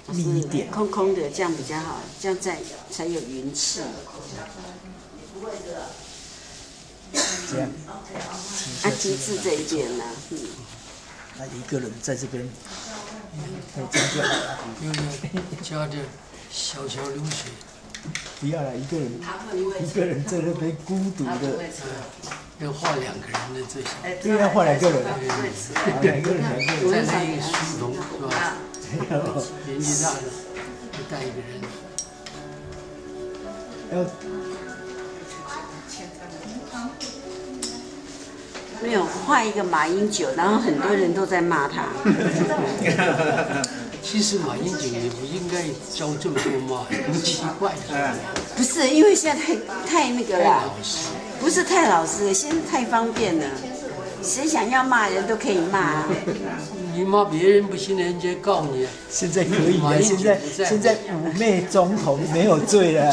密一点， 空空的，这样比较好，这样才有云气。 这样。 极致这一边呢， 那一个人在这边，这样就好了。 加点小流水。 不要了，一个人在那边孤独的。 要画2个人的最少。 因为要画2个人。2个人。 在那一个书童是吧？年纪大的，就带1个人。 要。 没有画一个马英九，然后很多人都在骂他。 其实马英九也不应该招这么多骂，很奇怪的。 不是，因为现在太那个了，不是太老实了，现在太方便了，谁想要骂人都可以骂啊。 你骂别人不行，人家告你。 现在可以了，现在妩媚总统没有罪了。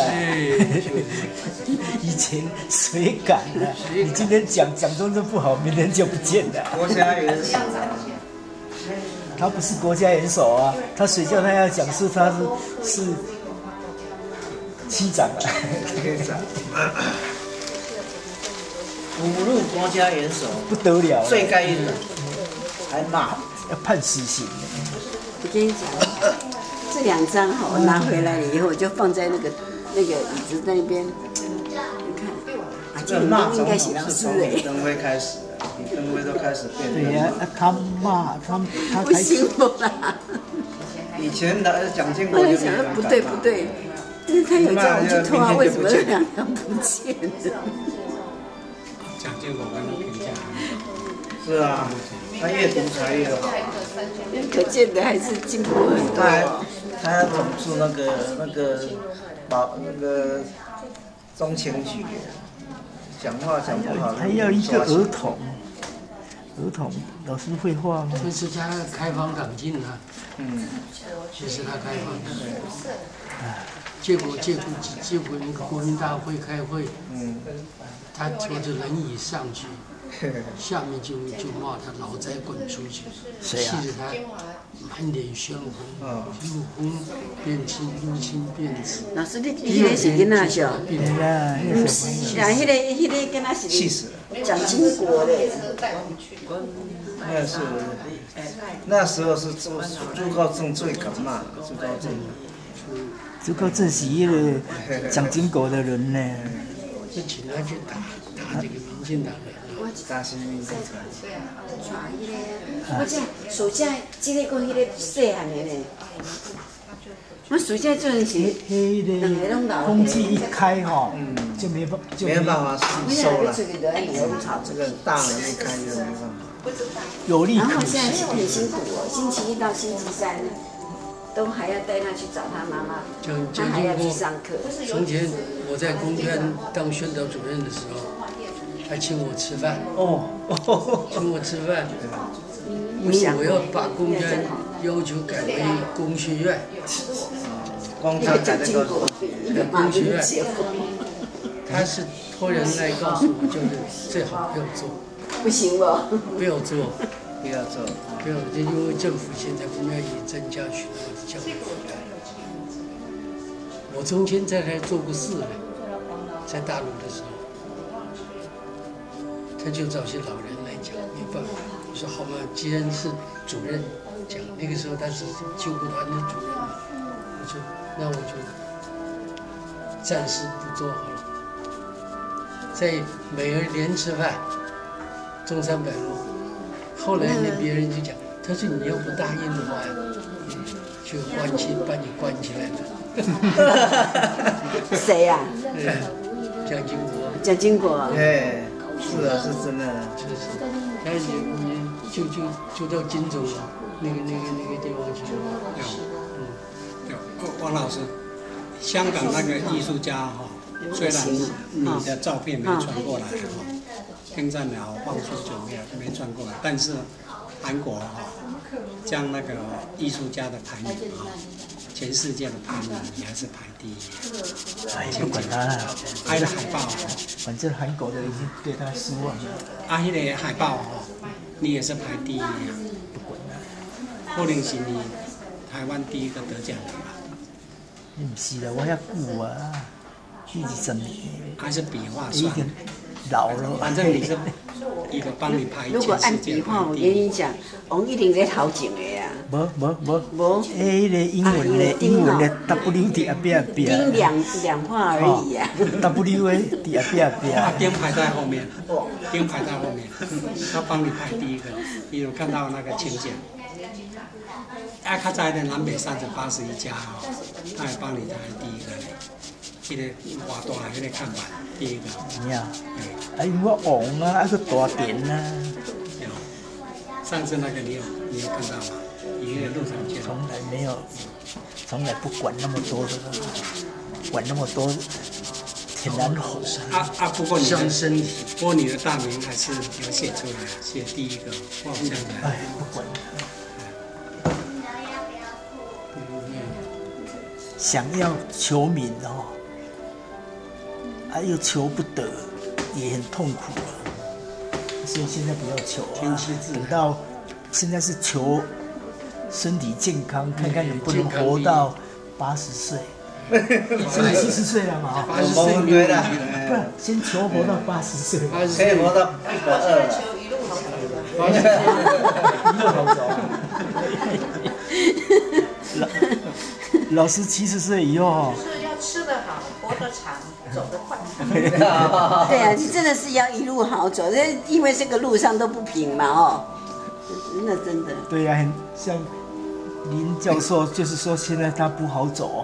以前谁敢呢？你今天讲中正不好，明天就不见了。 国家元首， 他不是国家元首啊，他谁叫他要讲是他是区长啊。 侮辱国家元首， 不得了， 罪该应的，还骂， 要判死刑。 我跟你讲，这2张哈，我拿回来了以后，我就放在那个椅子那边。 这骂总统是从李登辉开始的，李登辉都开始变。 对呀，他骂他不行啦。 以前的蒋经国就想说不对，但是他有叫我去偷啊，为什么2张不见了？ 蒋经国跟他评价。 是啊，他越独裁越好。 可见的还是进步很多。 他总是那个中情局。讲话讲不好， 还要一个儿童老师会画吗？ 这是他开放党禁啊。其实他开放的。结果那个国民大会开会，他坐着轮椅上去，下面就骂他老仔滚出去， 谁啊？ 气得他满脸鲜红，由红变青，由青变紫。 老师，你迄个是囡仔笑？ 不是啊，迄个囡仔是气死了， 蒋经国的。 那时候是朱高正最敢骂朱高正是那个蒋经国的人呢。 就请他去打这个民进党的。 打新民进我这暑假这个跟迄个细汉的呢，我暑假做人是两个拢老。 空气一开哈，就没办法收了。这个大门一开就没办法。 有利可图。 然后现在很辛苦哦，星期1到星期3都还要带他去找他妈妈，他还要去上课。 从前我在公园当宣导主任的时候，他请我吃饭。请我吃饭，因为我要把公园要求改为工学院。 光他改那个工学院，他是托人来告诉我，就是最好不要做。 不行哦。 不要做。 不要做， 因为政府现在不愿意增加许多的教育负担。我中间在那做过4年，在大陆的时候，他就找些老人来讲，没办法。我说好嘛，既然是主任讲，那个时候他是救国团的主任嘛，我说那我就暂时不做好了，在美而莲吃饭，中山北路。后来呢，别人就讲，他说你要不答应的话，就把你关起来了。谁呀？ 蒋经国。 蒋经国。 哎，是啊，是真的。 就是，但是你就到金州那个地方去了。 王老师，香港那个艺术家哈，虽然你的照片没传过来哈。天赞鸟放出就没转过来，但是韩国将那个艺术家的排名全世界的排名你还是排第1。 哎，不管他了， 拍的海报反正韩国的已经对他失望了。 那个海报你也是排第1。 不管了。 可能是你台湾第一个得奖的嘛。 不是的，我遐久啊，去20年， 还是笔画已算？ 经老了。 反正你是一个帮你排如果按笔画，我跟你讲，王一定在头前的啊。 无，迄个英文的 W 伫后壁壁。 顶两画而已啊。 W 的伫后壁壁。 丁排在后面，丁排在后面，他帮你排第一个。你有看到那个请柬？较早的南北381家哦，他还帮你排第一个。迄个偌大迄个看板，第一个。 呀，因为我王啊，个大店啊。 有，上次那个你有看到吗？你在路上见。 从来没有，从来不管那么多的，管那么多，很难吼。 不过你的大名还是有写出来，写第一个，我这样子。 哎，不管。想要求名哦。又求不得，也很痛苦啊。所以现在不要求啊，等到现在是求身体健康，看看能不能活到80岁。现在70岁了嘛 ，80岁对了， 不然先求活到80岁， 可以活到120。 一路好走。老师70岁以后是要吃得好，活得长，走得快。 对啊，你真的是要一路好走，因为这个路上都不平嘛，哦，那真的。 对呀，很像林教授，就是说现在他不好走，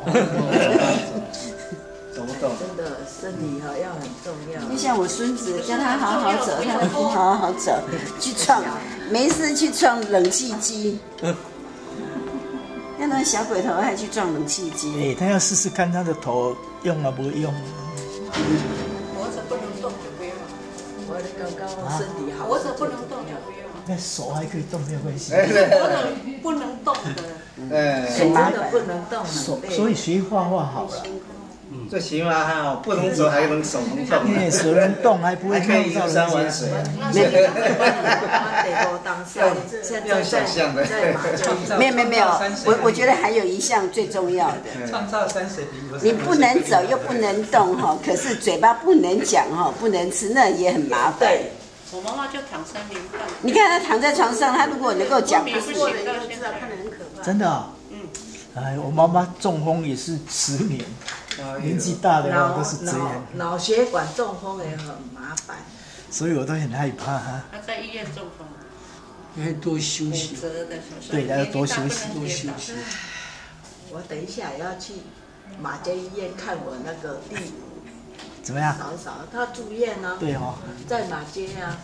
走不动。 真的，身体哈要很重要。 就像我孙子，叫他好好走，他都不好好走，去撞，没事去撞冷气机。那小鬼头还去撞冷气机。 他要试试看他的头用啊不用。 活着不能动就不用。我的刚刚身体好。活着不能动就不用。 那手还可以动，没有关系。 不能动的。 手真的不能动。 所以学画画好了。 最起码还好，不能走还能手能动。 因为手能动还不会弄到山玩水。要想象的。 没有，我觉得还有一项最重要的， 创造山水平。 你不能走又不能动哈，可是嘴巴不能讲哈，不能吃，那也很麻烦。 我妈妈就躺3年半。 你看她躺在床上，她如果能够讲， 不行，到现在看得很可怕。 真的啊。哎，我妈妈中风也是10年。年纪大的话都是这样， 脑血管中风也很麻烦， 所以我都很害怕。 他在医院中风， 要多休息。 对，要多休息， 多休息。 我等一下也要去马偕医院看我那个弟， 怎么样？ 嫂，他住院呢。 对哦， 在马偕啊。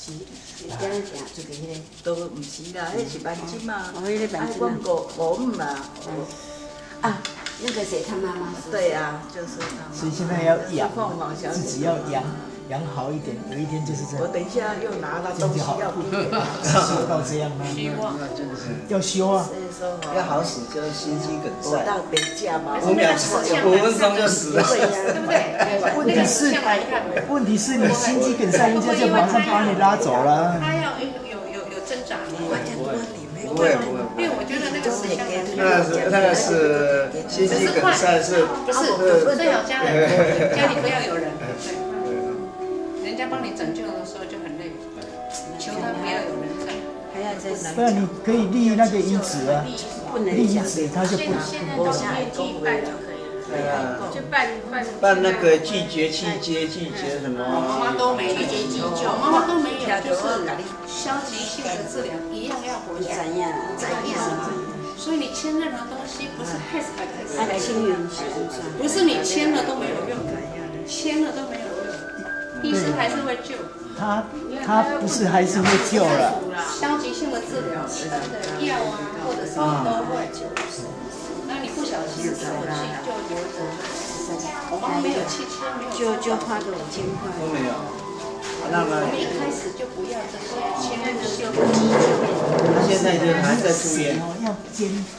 都唔是啦，迄是万金嘛。我唔啦。 啊，那个谁，他妈妈。 对啊，就是他。 所以现在要养，自己要养好一点，有一天就是这样。 我等一下又拿到东西要毕业， 修到这样吗？ 希望要修啊。 要好死就是心肌梗塞。 我到北价嘛 5分钟就死了。 对不对？ 问题是你心肌梗塞，人家就马上把你拉走了。 他要有挣扎。 不会， 因为我觉得那个是那个是心肌梗塞是， 不是最好家里不要有人，对，人家帮你拯救的时候就很累，求他不要有人在， 还要再。 不然你可以立那个遗址啊，立遗址他就不。 现在都业绩办就可以了。 对啊， 就办那个季节什么？ 我妈妈都没有，我妈妈都没有，就是消极性的治疗一样要活下来。怎样？所以你签任何东西不是开始，不是你签了都没有用，签了都没有用，医生还是会救。 他不是还是会救了。 消极性的治疗，一般的药啊或者什么都会救。那你不小心死过去就留着，我妈没有气签，没有就花个5000块。 都没有。 我们一开始就不要这些签的就他现在就还在住院。 要